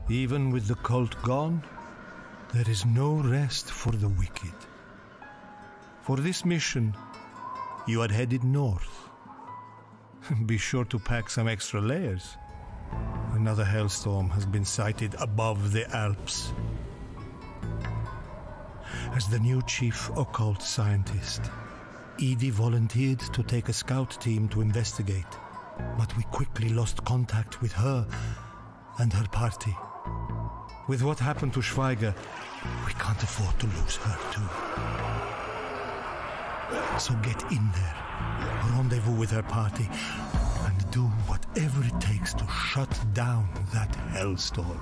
Even with the cult gone, there is no rest for the wicked. For this mission, you had headed north. Be sure to pack some extra layers. Another hailstorm has been sighted above the Alps. As the new chief occult scientist, Edie volunteered to take a scout team to investigate, but we quickly lost contact with her and her party. With what happened to Schweiger, we can't afford to lose her too. So get in there, rendezvous with her party, and do whatever it takes to shut down that hellstorm.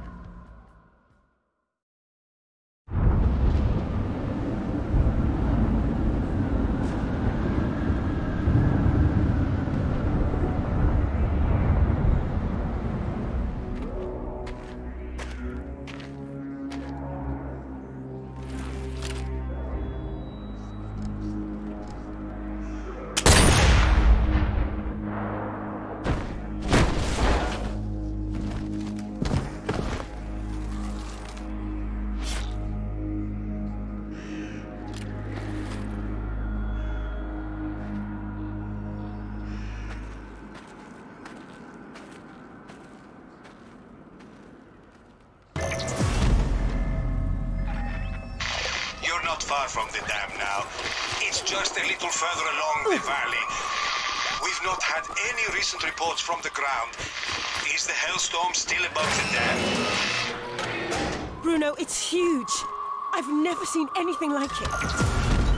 Far from the dam now. It's just a little further along the valley. We've not had any recent reports from the ground. Is the hailstorm still above the dam? Bruno, it's huge. I've never seen anything like it.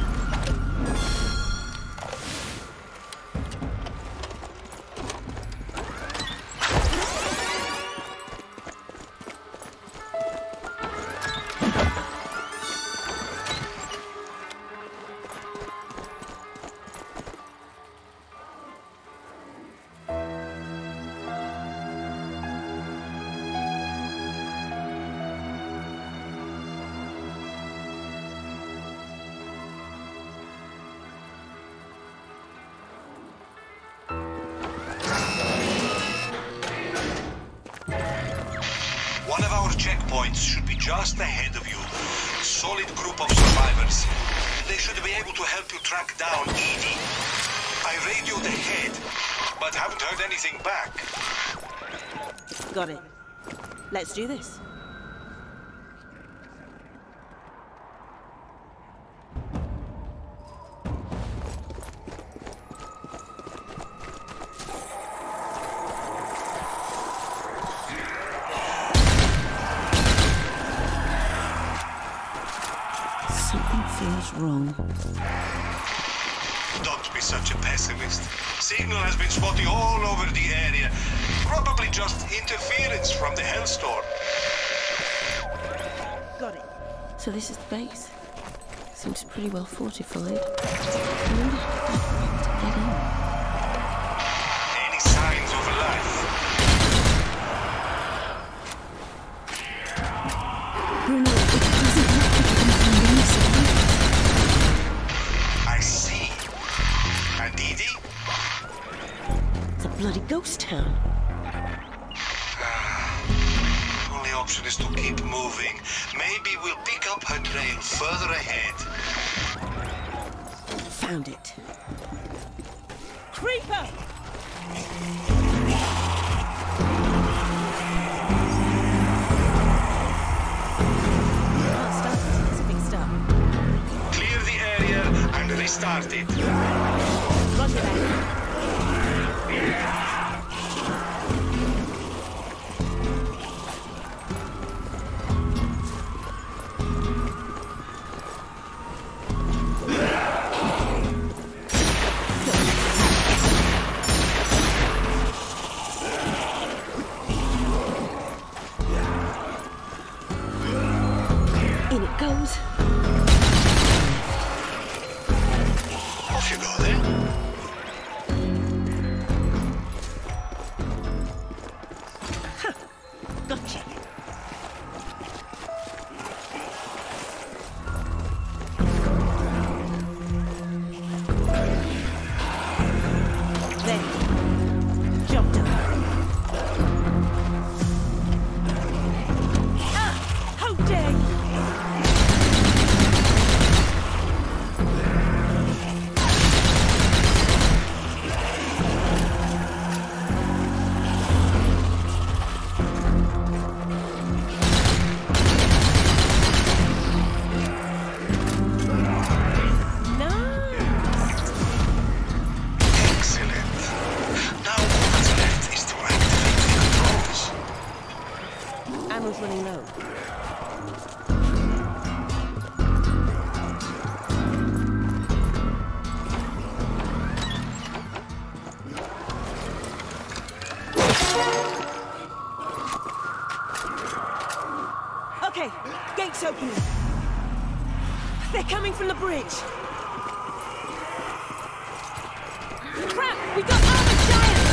One of our checkpoints should be just ahead of you. Solid group of survivors. They should be able to help you track down Edie. I radioed ahead, but haven't heard anything back. Got it. Let's do this. Wrong. Don't be such a pessimist. Signal has been spotted all over the area. Probably just interference from the hailstorm. Got it. So this is the base. Seems pretty well fortified. I wonder how to get in. Any signs of life? Bruno, it doesn't look like it can find any survivors. I see. And Edie? It's a bloody ghost town. Only option is to keep moving. Maybe we'll pick up her trail further ahead. Found it. Creeper! It's fixed up. Clear the area and restart it. Roger that. In it goes. Off you go then. Gotcha. There. Job done. ammo's running low. Okay, gates opening. They're coming from the bridge. Crap! We got armored giants!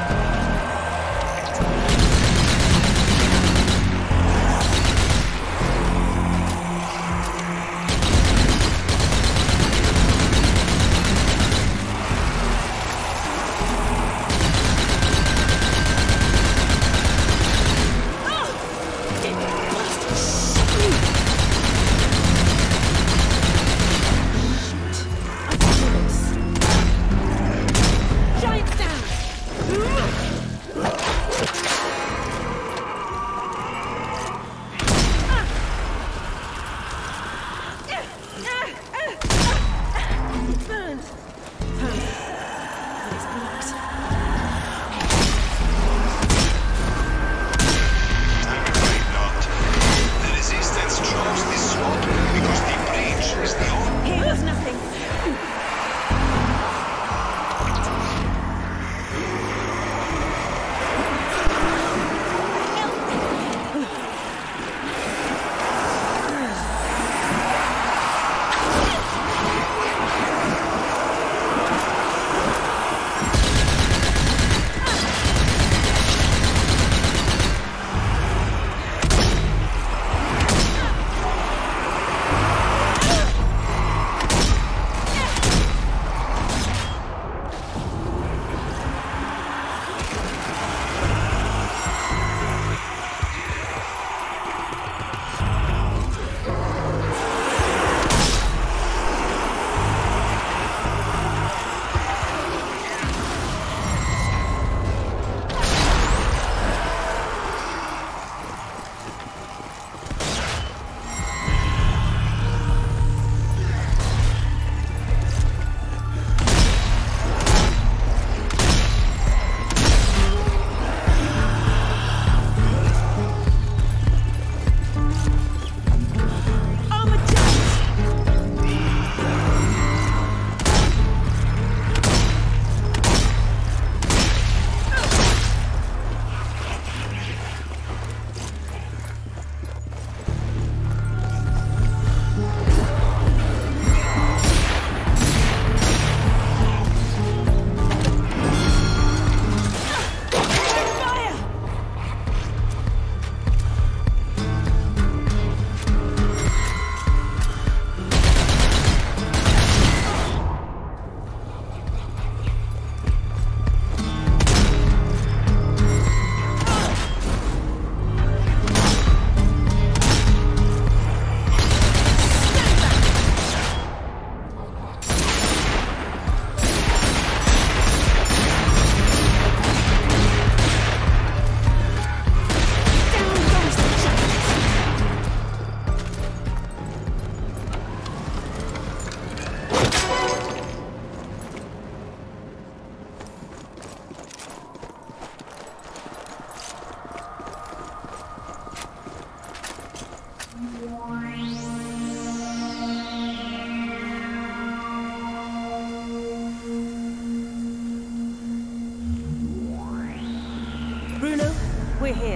We're here.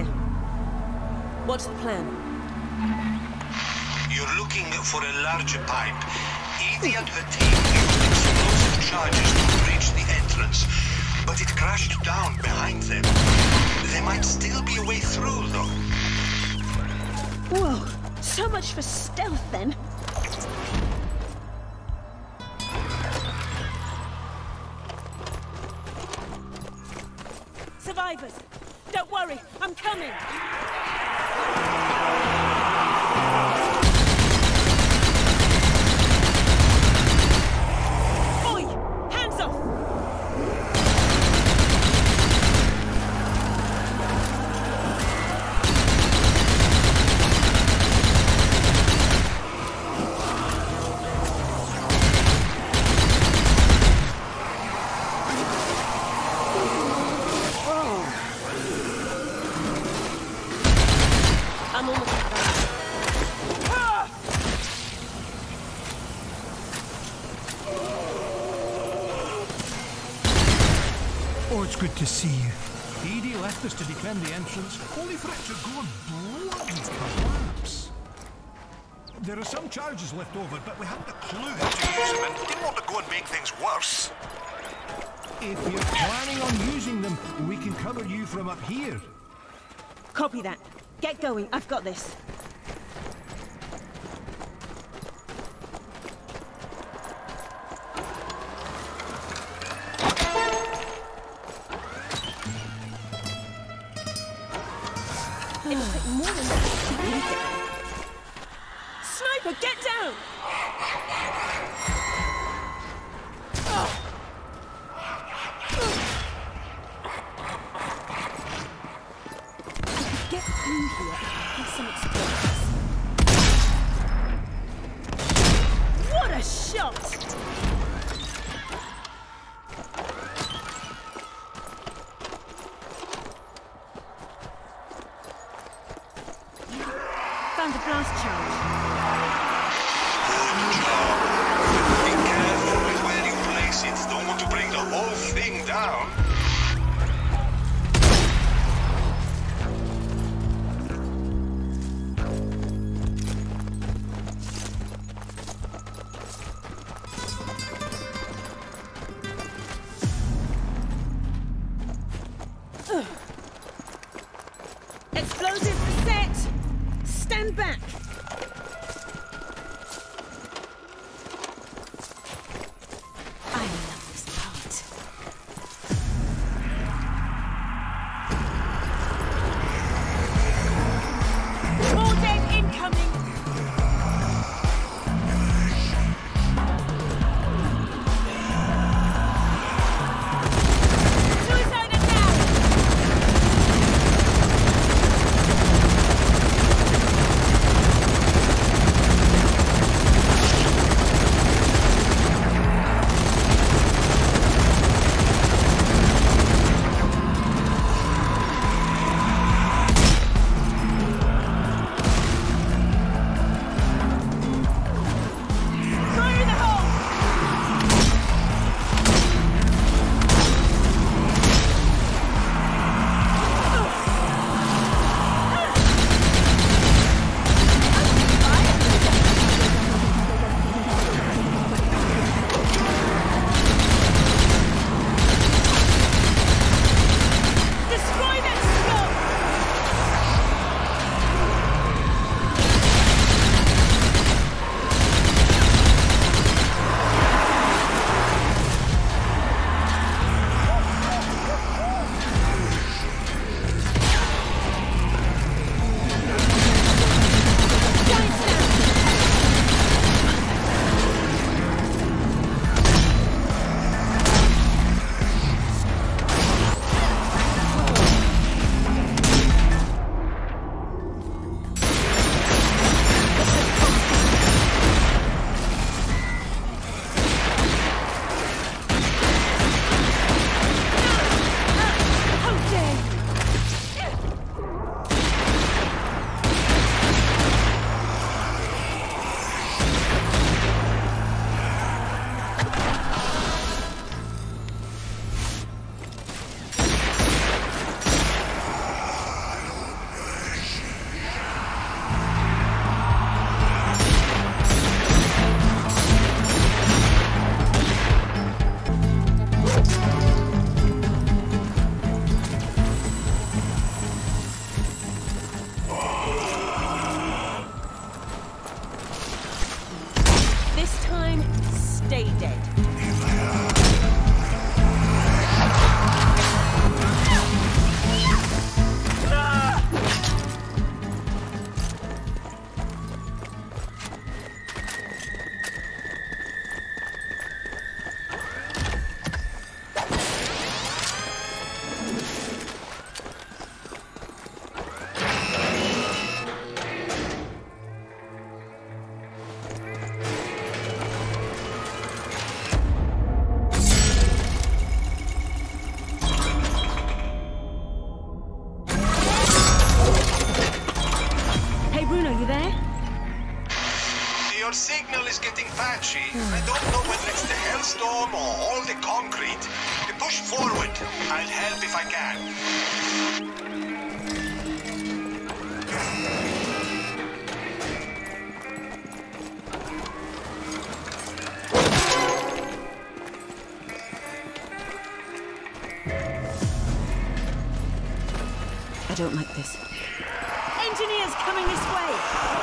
What's the plan? You're looking for a larger pipe. Edie and her team used explosive charges to breach the entrance, but it crashed down behind them. There might still be a way through, though. Whoa, so much for stealth, then. Survivors, don't worry, I'm coming. Oi, hands off! good to see you. Edie left us to defend the entrance. Only for it to go and bloody collapse. There are some charges left over, but we haven't a clue how to use them, and we didn't want to go and make things worse. If you're planning on using them, we can cover you from up here. Copy that. Get going. I've got this. It'll take more than that to really get there. Sniper, get down! Get through here with some explosives. What a shot! Found a blast charge. Good job. Be careful with where you place it. Don't want to bring the whole thing down. Explosives set! Stand back! I love this part. More dead incoming! Suicide down! Fire in the hole! Destroy that skull! Giant snap! How dare you! This time, stay dead. Hey Bruno, you there? Your signal is getting patchy. I don't know whether it's the hailstorm or all the concrete. Push forward. I'll help if I can. I don't like this. Engineers coming this way!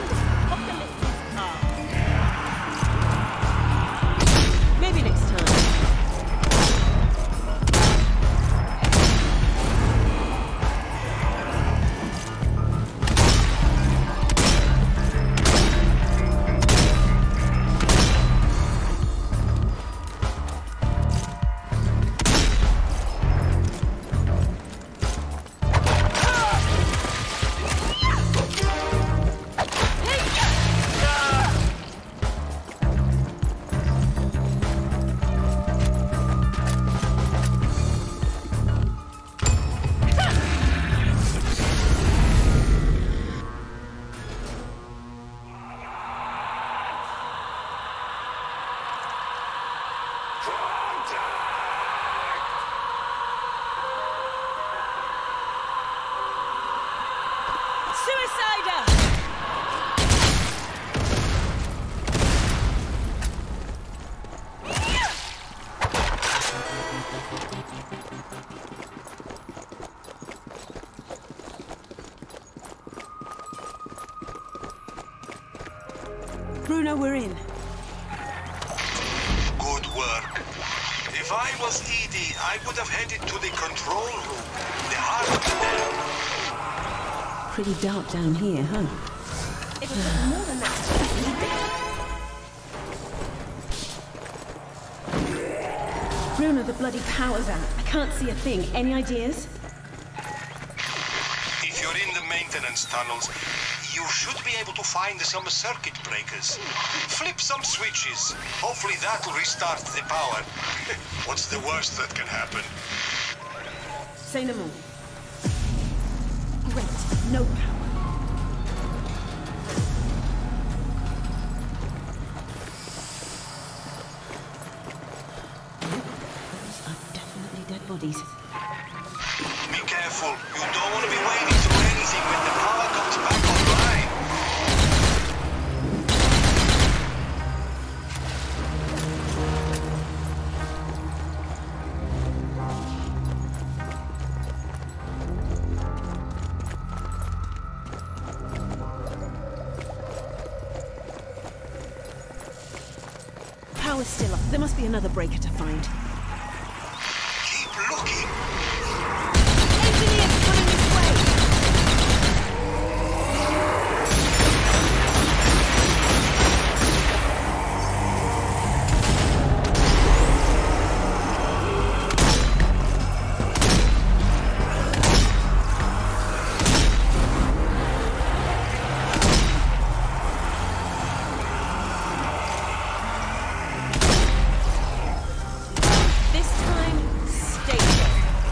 Maybe next time. Suicider! Bruno, we're in. Good work. If I was Edie, I would have headed to the control room, the heart of the Pretty dark down here, huh? It'll take more than that to leave it. Bruno, the bloody power's out. I can't see a thing. Any ideas? If you're in the maintenance tunnels, you should be able to find some circuit breakers. Flip some switches. Hopefully that'll restart the power. What's the worst that can happen? Say no more. Great. No power. Those are definitely dead bodies. Be careful. You don't want to be waiting for anything when the power comes back online. Power's still up. There must be another breaker to find. Keep looking. Engineer's coming this way! This time, stay there.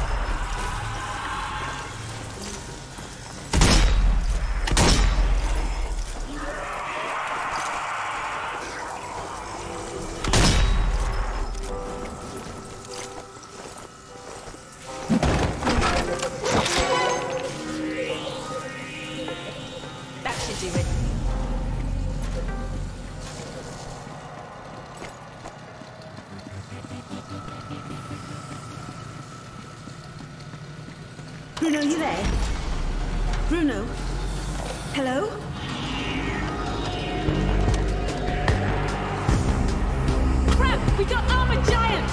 That should do it. Bruno, you there? Bruno? Hello? Crap! We got armor giants!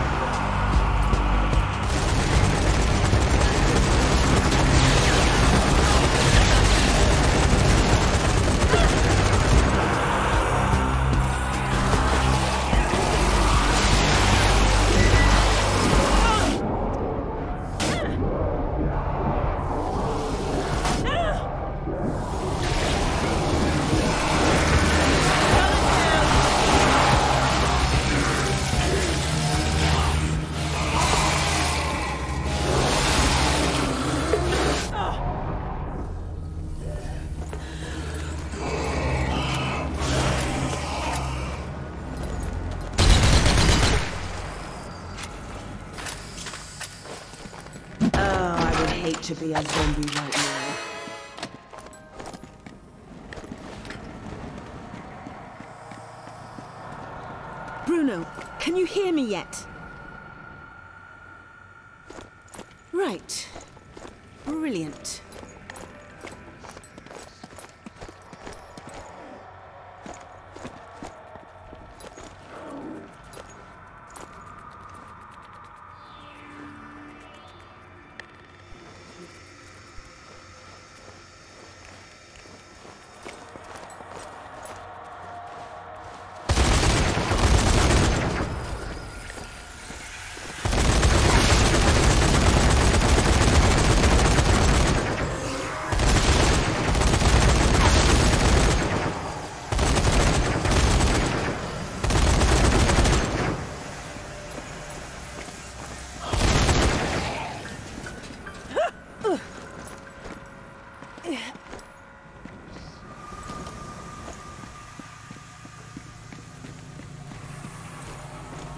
To be a zombie right now. Bruno, can you hear me yet? Right. Brilliant.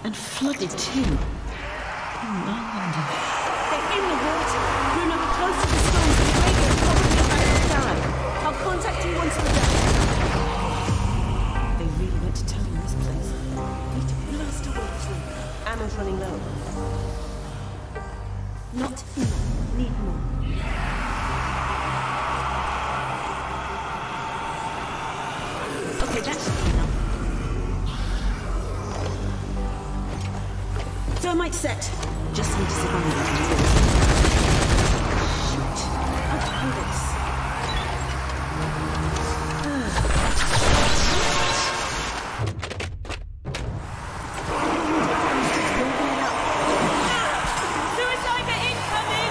And flooded too. Oh, I wonder. They're in the water. Bruno, be close to the storm. The radio's probably about to die. I'll contact you once we're done. They really went to town in this place. Need to blast away through. Ammo's running low. Not enough. Need more. Okay, that should be enough. Thermite set. Just need to survive. Shoot. I'll do this. Suicider incoming!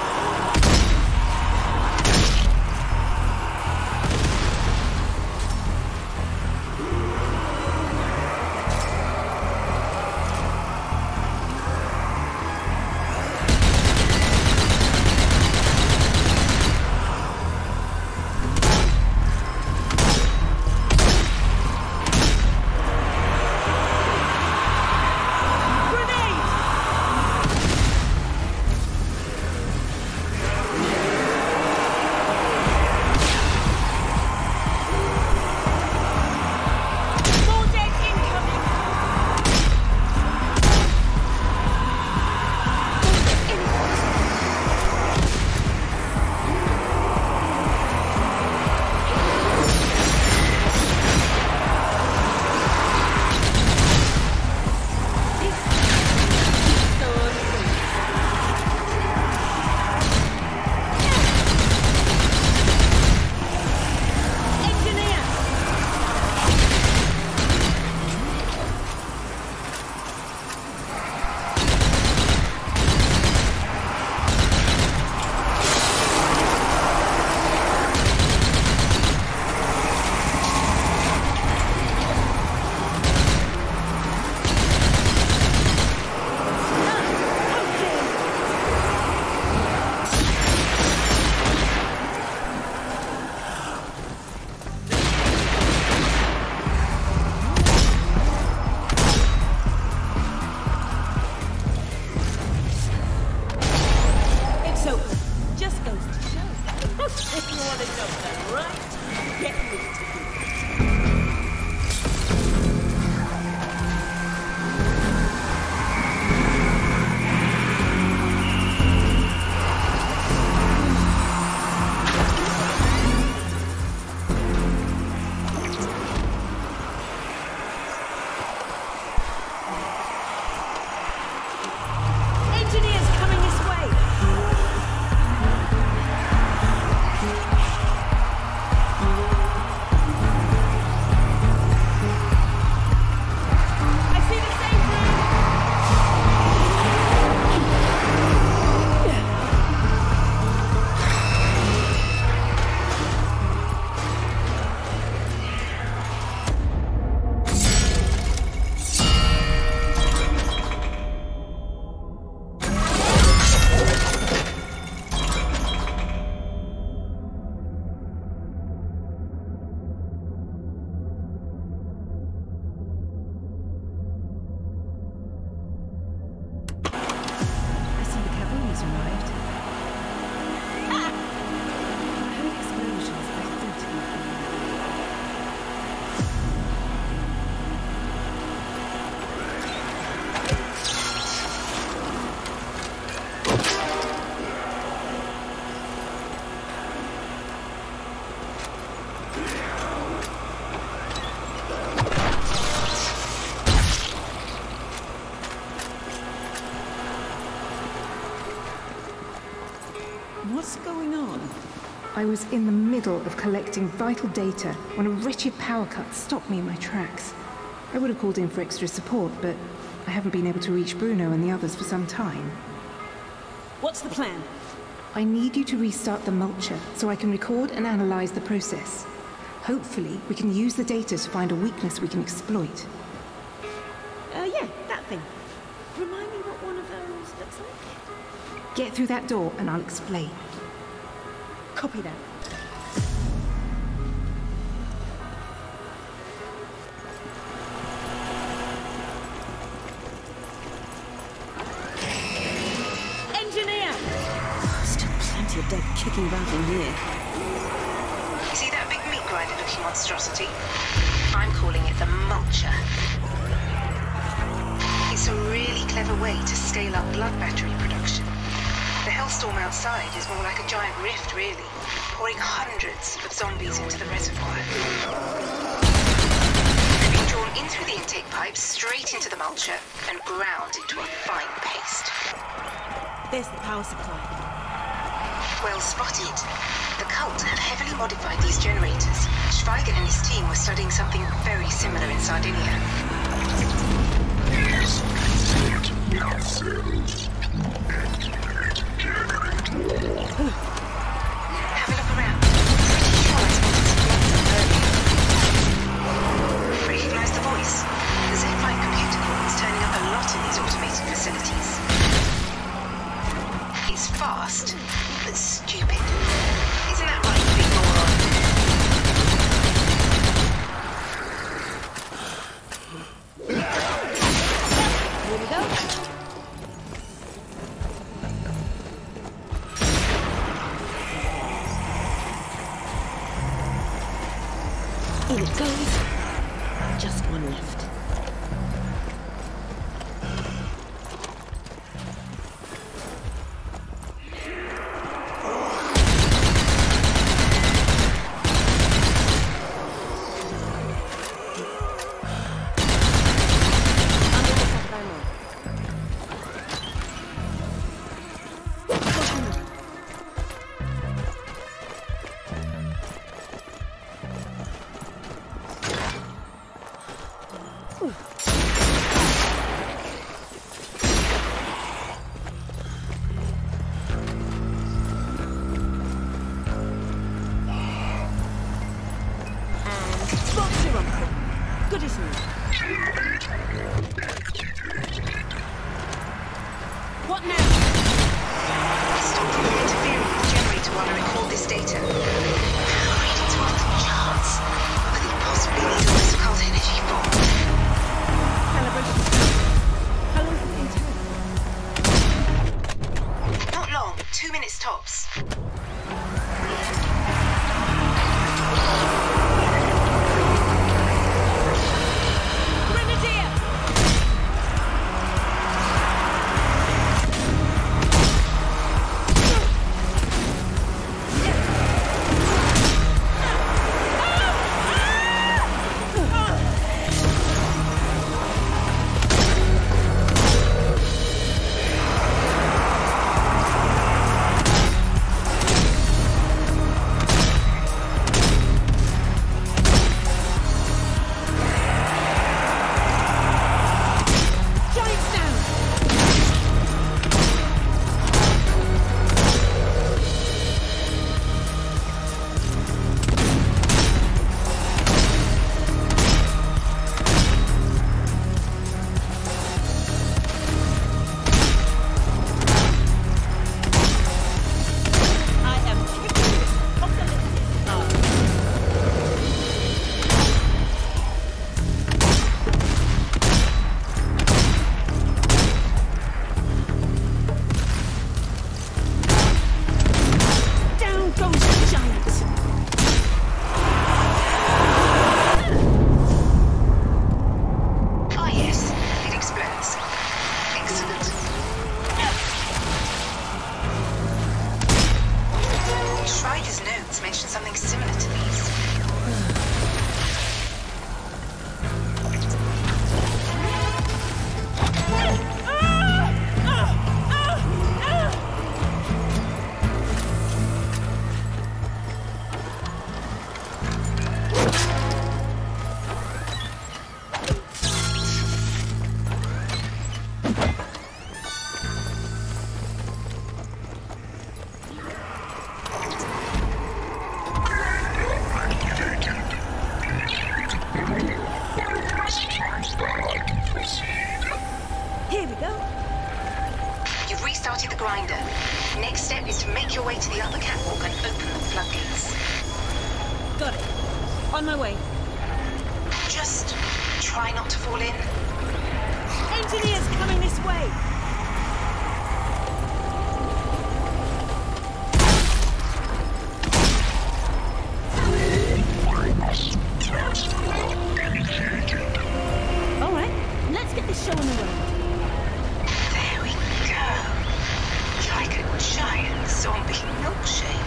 What's going on? I was in the middle of collecting vital data when a wretched power cut stopped me in my tracks. I would have called in for extra support, but I haven't been able to reach Bruno and the others for some time. What's the plan? I need you to restart the mulcher so I can record and analyze the process. Hopefully, we can use the data to find a weakness we can exploit. Yeah, that thing. Remind me what one of those looks like? Get through that door and I'll explain. Copy that. plenty of dead kicking about in here. See that big meat grinder-looking monstrosity? I'm calling it the Mulcher. It's a really clever way to scale up blood battery production. The hellstorm outside is more like a giant rift, really, pouring hundreds of zombies into the reservoir. They're being drawn in through the intake pipes, straight into the Mulcher, and ground into a fine paste. There's the power supply. Well spotted. The cult have heavily modified these generators. Schweiger and his team were studying something very similar in Sardinia. Have a look around. Pretty sure I spotted some blood earlier. Recognize the voice? The Z-Flight computer core is turning up a lot in these automated facilities. It's fast, but stupid. Isn't that right, big moron? Here we go. In it goes. Just one left. Good as new. What now? Stop them from interfering with the generator while I record this data. Readings were off the charts. What could they possibly need all this occult energy for? Calibration. How long have you been Not long. 2 minutes tops. Here we go. You've restarted the grinder. Next step is to make your way to the upper catwalk and open the floodgates. Got it. On my way. Just try not to fall in. Engineers coming this way. on the road. There we go. Like a giant zombie milkshake.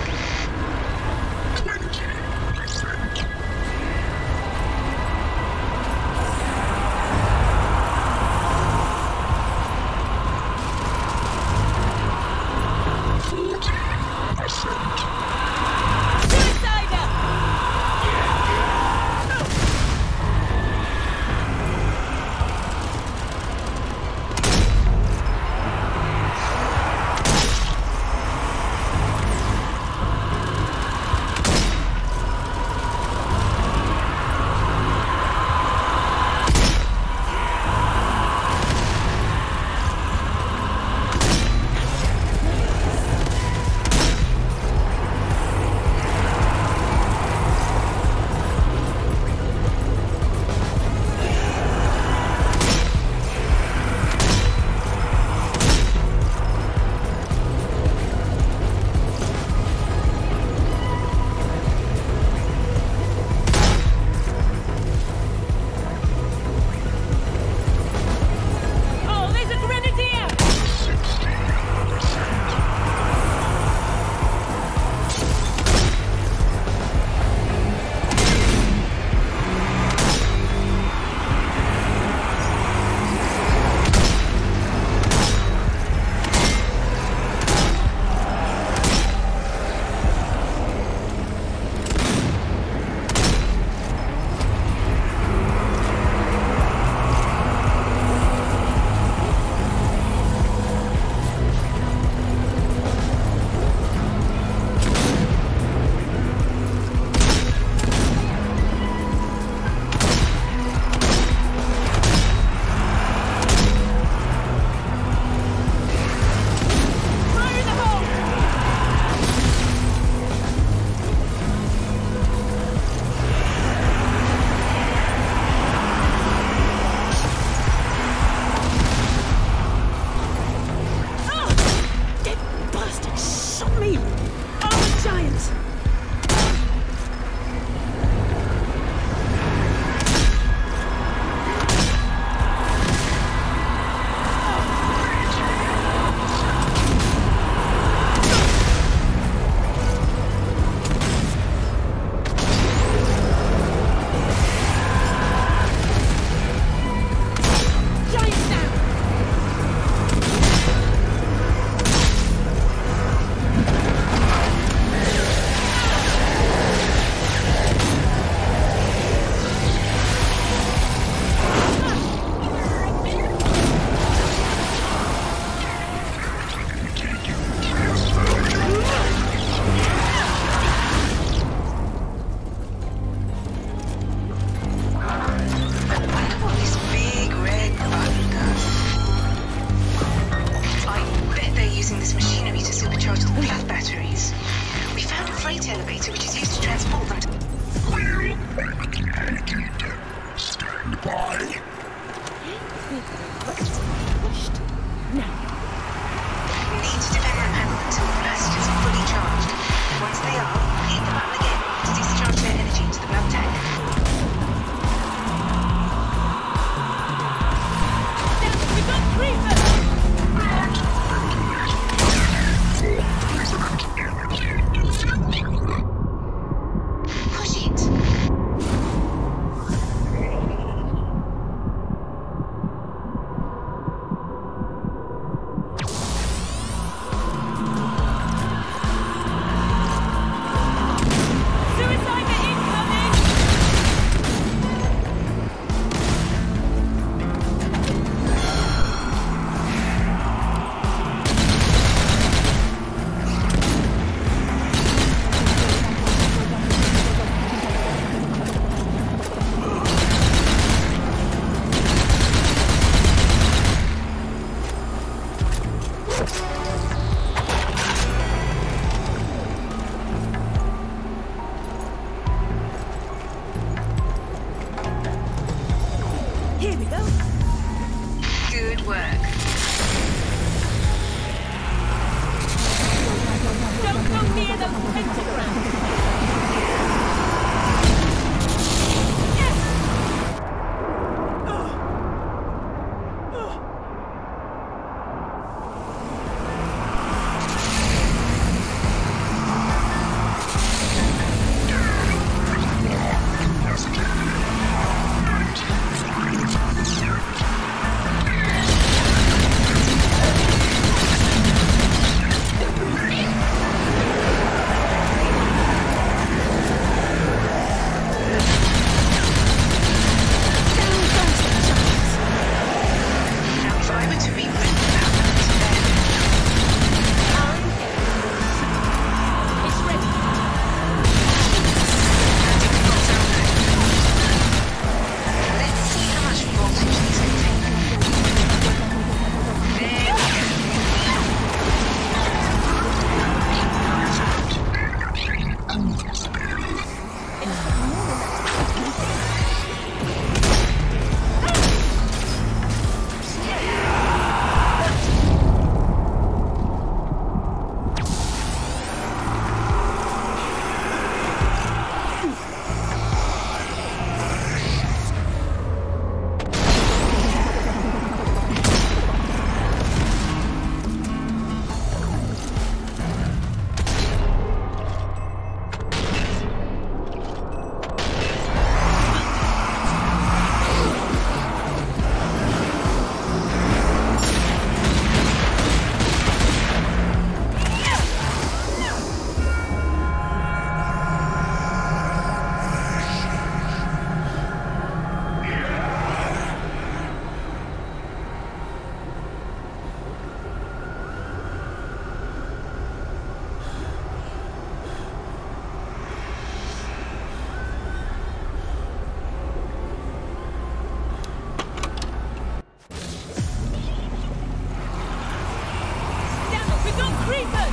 got creepers!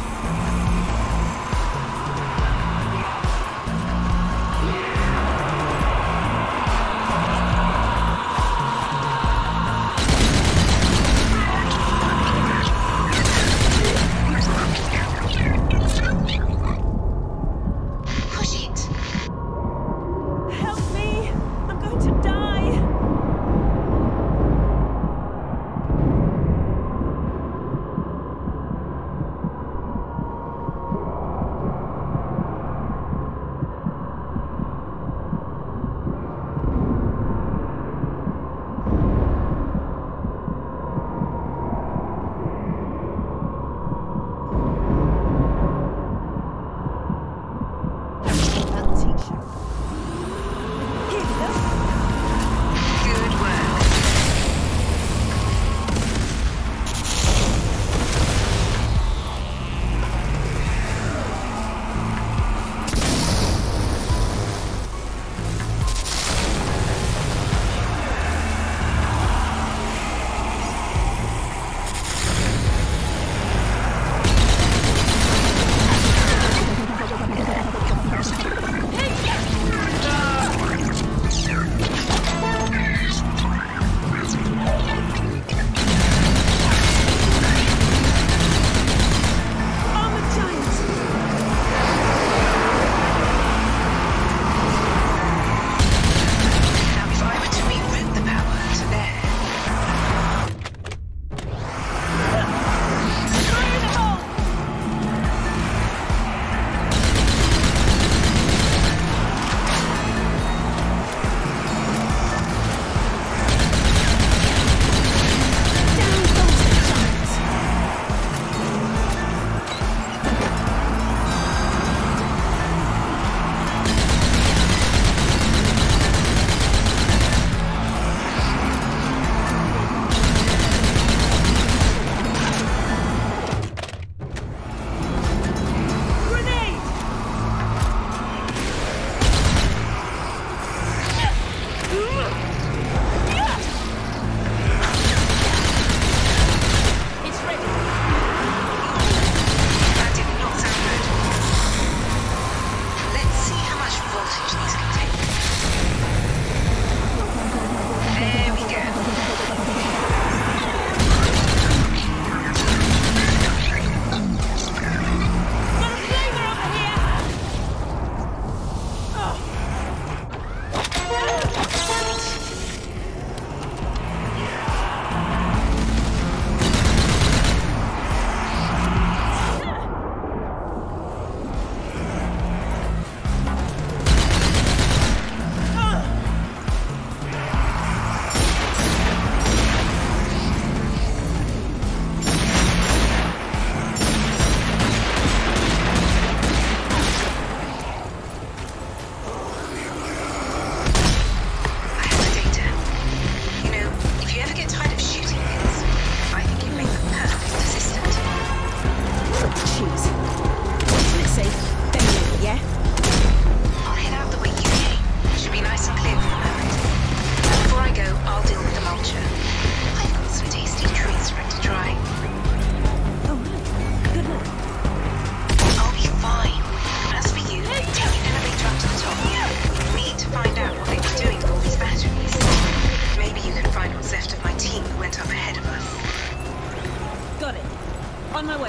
On my way.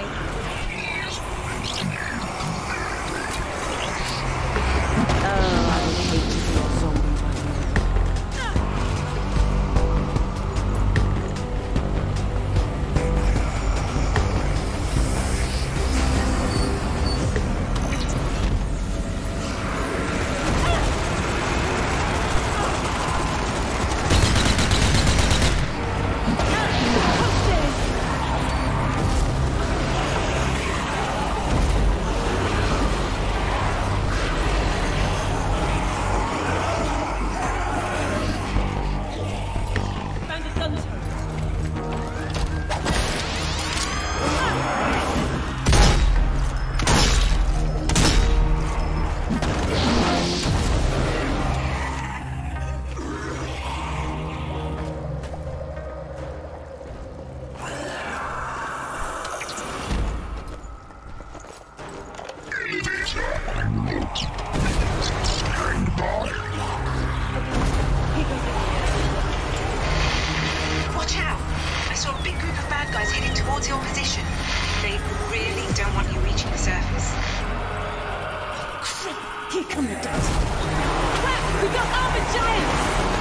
Oh, I hate your zombie buddy. big group of bad guys heading towards your position. They really don't want you reaching the surface. Crap! Here come the guys. Crap! We got armored giants!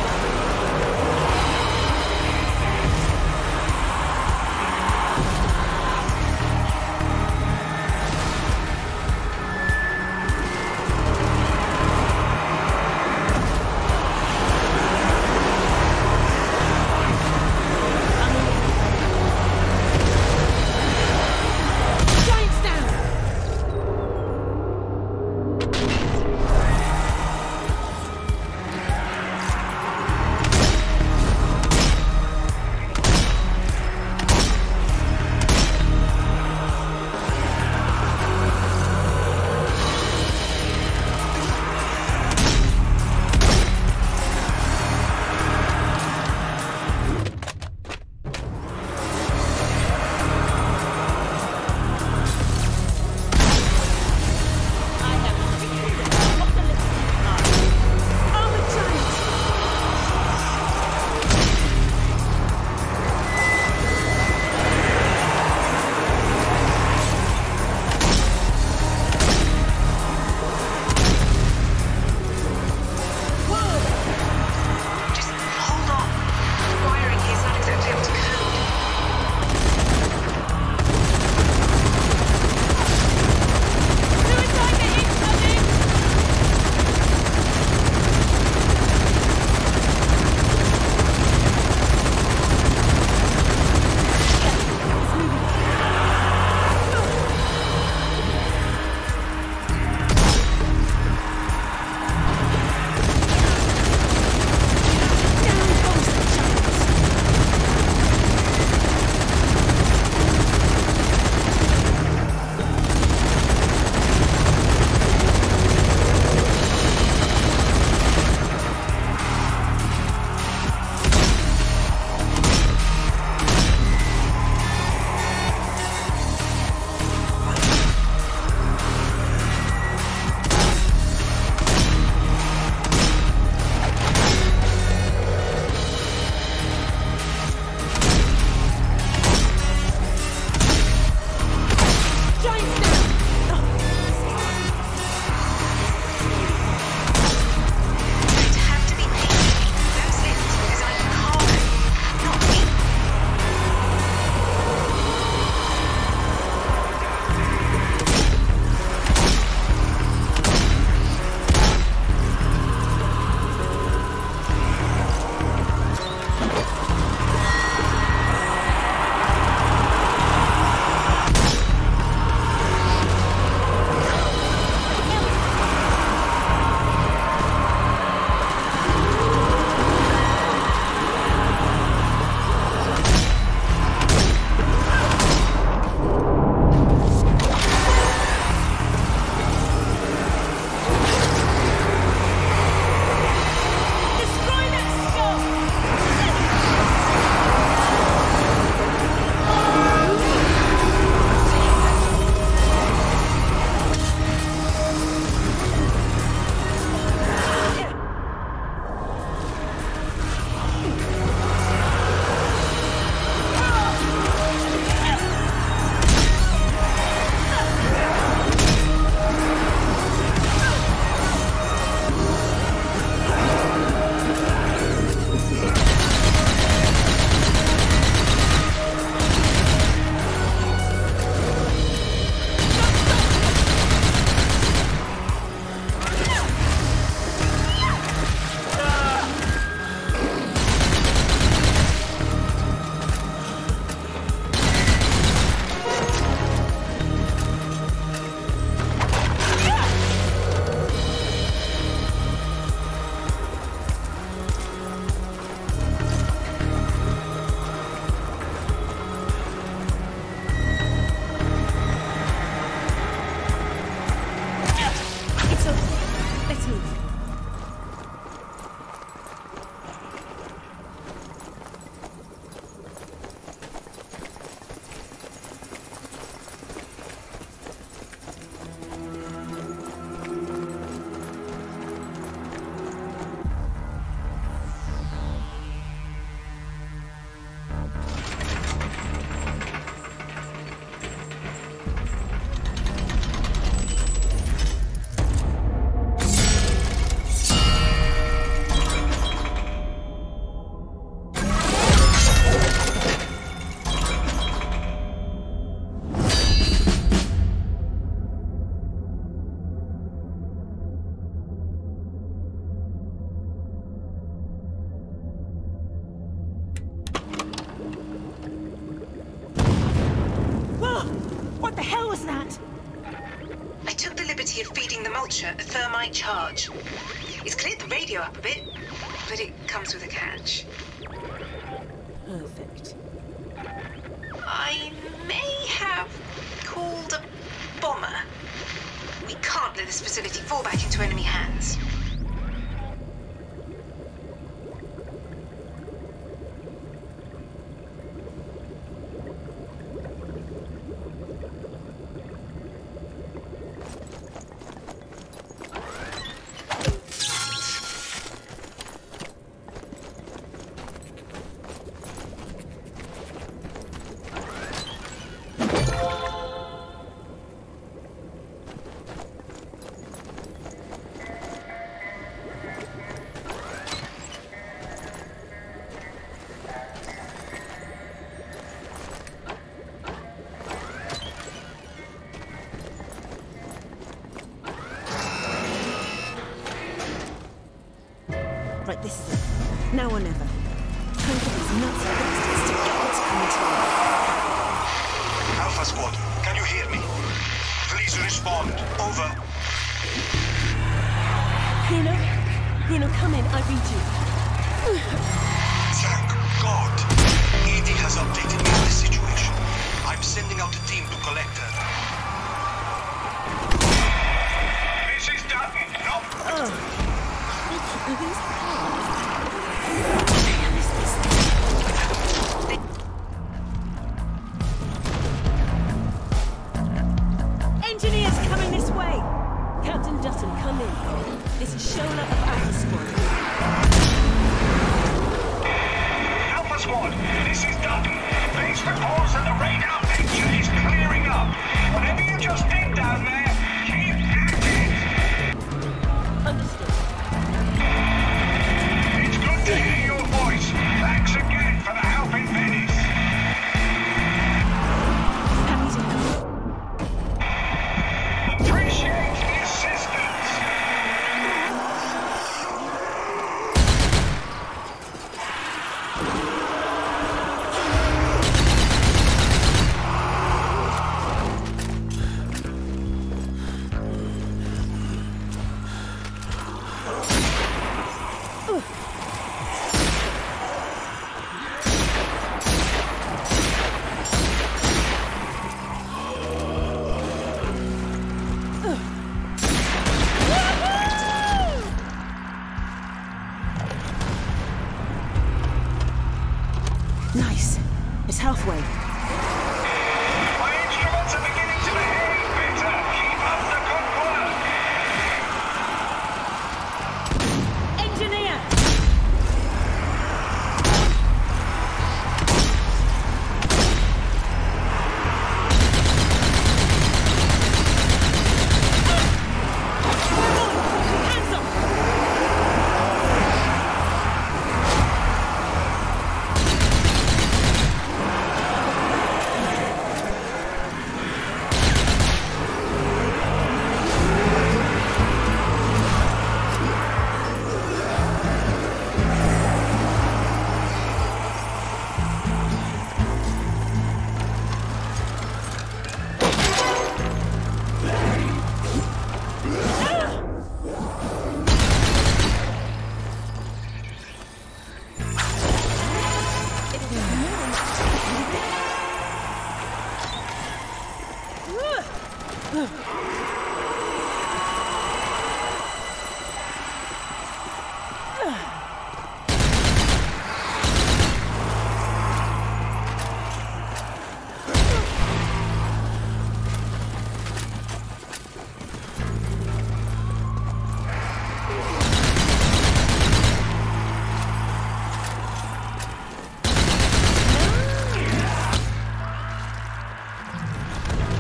What the hell was that? I took the liberty of feeding the mulcher a thermite charge. It's cleared the radio up a bit, but it comes with a catch. Perfect. I may have called a bomber. We can't let this facility fall back into enemy hands. Right, this is it. Now or never. Time for these nuts bastards to get what's coming to them. Alpha Squad, can you hear me? Please respond. Over. Bruno? Bruno, come in. I read you. Thank God. Edie has updated me on the situation. I'm sending out a team to collect her. This is Dutton. No. Are these Engineers coming this way! Captain Dutton, come in. This is Shola of Alpha Squad. Alpha Squad, this is Dutton. Base reports that the radar picture is clearing up. Whatever you just did down there, keep at it. Understood. It's good to hear your voice. Thanks again for the help in Venice. Happy to help. Appreciate the assistance. Nice. It's halfway. My instruments are beginning to behave better. Keep up the good work. Engineer! Hands up!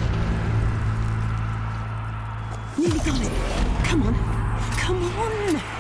Nearly got it. Come on. Come on.